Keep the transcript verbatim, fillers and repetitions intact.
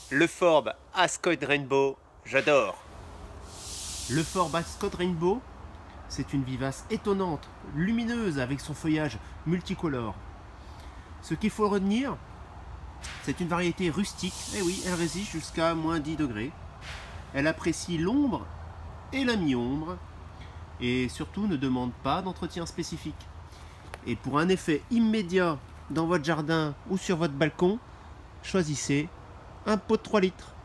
Le Forbes Ascot Rainbow, j'adore. Le Forbes Ascot Rainbow, c'est une vivace étonnante, lumineuse avec son feuillage multicolore. Ce qu'il faut retenir, c'est une variété rustique. Eh oui, elle résiste jusqu'à moins dix degrés. Elle apprécie l'ombre et la mi-ombre et surtout ne demande pas d'entretien spécifique. Et pour un effet immédiat dans votre jardin ou sur votre balcon, choisissez un pot de trois litres.